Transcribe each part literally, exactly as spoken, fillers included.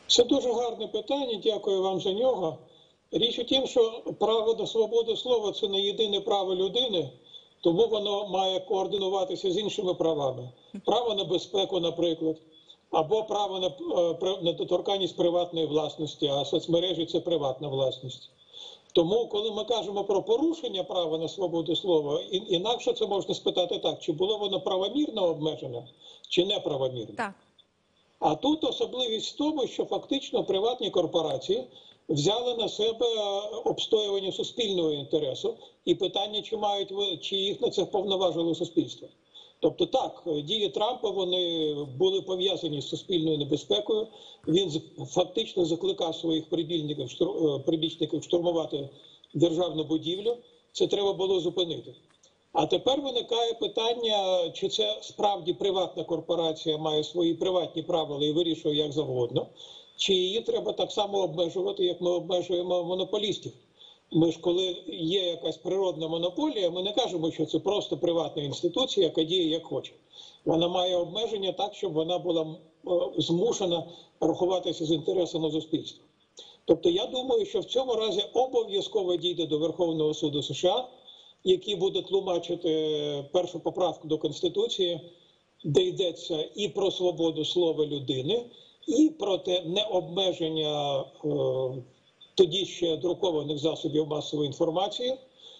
Це дуже гарне питання, дякую вам за нього. Річ у тім, що право до свободи слова – це не єдине право людини, тому воно має координуватися з іншими правами. Право на безпеку, наприклад, або право на недоторканність приватної власності, а соцмережі – це приватна власність. Тому, коли ми кажемо про порушення права на свободу слова, інакше це можна спитати так, чи було воно правомірно обмежене, чи неправомірно. Так. А тут особливість в тому, що фактично приватні корпорації взяли на себе обстоювання суспільного інтересу і питання, чи мають чи їх на це вповноважило суспільство. Тобто так, дії Трампа, вони були пов'язані з суспільною небезпекою. Він фактично закликав своїх прибічників штурмувати державну будівлю. Це треба було зупинити. А тепер виникає питання, чи це справді приватна корпорація має свої приватні правила і вирішує як завгодно, чи її треба так само обмежувати, як ми обмежуємо монополістів. Ми ж, коли є якась природна монополія, ми не кажемо, що це просто приватна інституція, яка діє як хоче. Вона має обмеження так, щоб вона була змушена рахуватися з інтересами суспільства. Тобто я думаю, що в цьому разі обов'язково дійде до Верховного суду США, який буде тлумачити першу поправку до Конституції, де йдеться і про свободу слова людини, і про те необмеження е, тоді ще друкованих засобів масової інформації.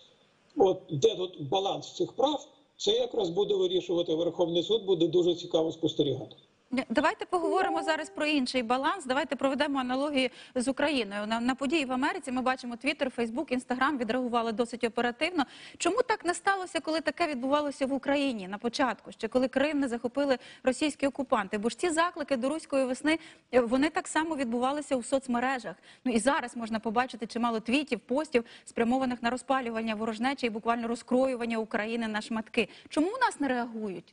От де тут баланс цих прав, це якраз буде вирішувати Верховний суд, буде дуже цікаво спостерігати. Давайте поговоримо зараз про інший баланс. Давайте проведемо аналогію з Україною. На, на події в Америці ми бачимо Твіттер, Фейсбук, Інстаграм відреагували досить оперативно. Чому так не сталося, коли таке відбувалося в Україні на початку, ще коли Крим не захопили російські окупанти? Бо ж ці заклики до руської весни, вони так само відбувалися у соцмережах. Ну і зараз можна побачити чимало твітів, постів, спрямованих на розпалювання ворожнечі і буквально розкроювання України на шматки. Чому у нас не реагують?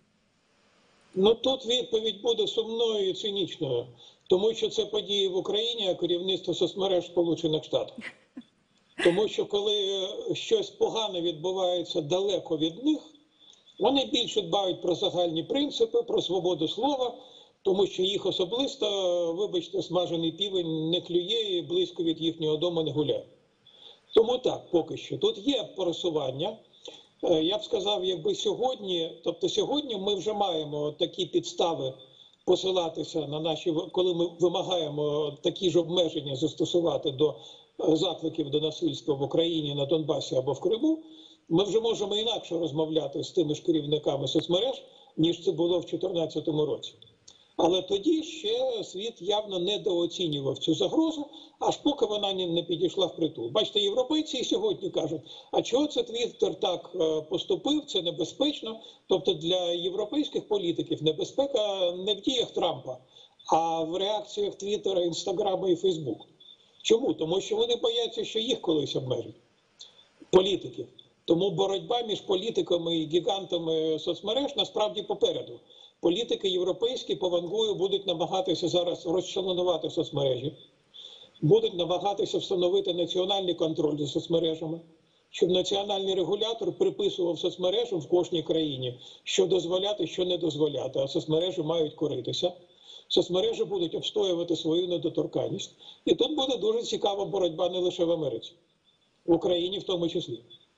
Ну, тут відповідь буде сумною і цинічною, тому що це події в Україні, а керівництво соцмереж Сполучених Штатів. Тому що коли щось погане відбувається далеко від них, вони більше дбають про загальні принципи, про свободу слова, тому що їх особисто, вибачте, смажений півень не клює і близько від їхнього дому не гуляє. Тому так, поки що. Тут є просування. Я б сказав, якби сьогодні, тобто сьогодні ми вже маємо такі підстави посилатися на наші, коли ми вимагаємо такі ж обмеження застосувати до закликів до насильства в Україні, на Донбасі або в Криму, ми вже можемо інакше розмовляти з тими ж керівниками соцмереж, ніж це було в дві тисячі чотирнадцятому році. Але тоді ще світ явно недооцінював цю загрозу, аж поки вона не підійшла впритул. Бачите, європейці і сьогодні кажуть, а чого це Твіттер так поступив, це небезпечно. Тобто для європейських політиків небезпека не в діях Трампа, а в реакціях Твіттера, Інстаграма і Фейсбуку. Чому? Тому що вони бояться, що їх колись обмежать. Політиків. Тому боротьба між політиками і гігантами соцмереж насправді попереду. Політики європейські по Вангую будуть намагатися зараз розчленувати соцмережі, будуть намагатися встановити національний контроль за соцмережами, щоб національний регулятор приписував соцмережам в кожній країні, що дозволяти, що не дозволяти, а соцмережі мають коритися. Соцмережі будуть обстоювати свою недоторканність. І тут буде дуже цікава боротьба не лише в Америці, в Україні в тому числі.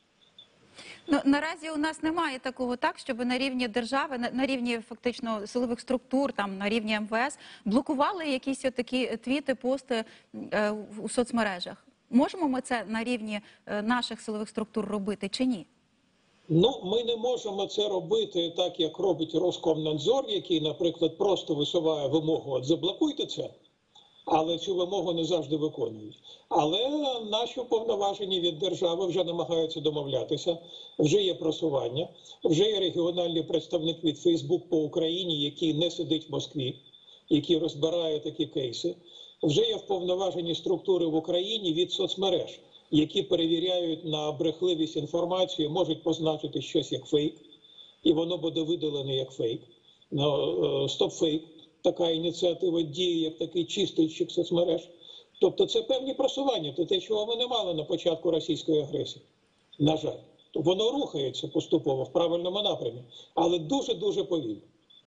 Ну, наразі у нас немає такого так, щоб на рівні держави, на, на рівні фактично силових структур, там на рівні ем ве ес блокували якісь такі твіти, пости е, у соцмережах. Можемо ми це на рівні е, наших силових структур робити чи ні? Ну, ми не можемо це робити так, як робить Роскомнадзор, який, наприклад, просто висуває вимогу «от заблокуйте це», але цю вимогу не завжди виконують. Але наші уповноважені від держави вже намагаються домовлятися, вже є просування, вже є регіональний представник від Фейсбук по Україні, який не сидить в Москві, який розбирає такі кейси. Вже є вповноважені структури в Україні від соцмереж, які перевіряють на брехливість інформації, можуть позначити щось як фейк, і воно буде видалене як фейк. Стоп-фейк. Така ініціатива діє, як такий чистильщик соцмереж. Тобто це певні просування, це те, чого ми не мали на початку російської агресії. На жаль. Воно рухається поступово в правильному напрямі, але дуже-дуже повільно.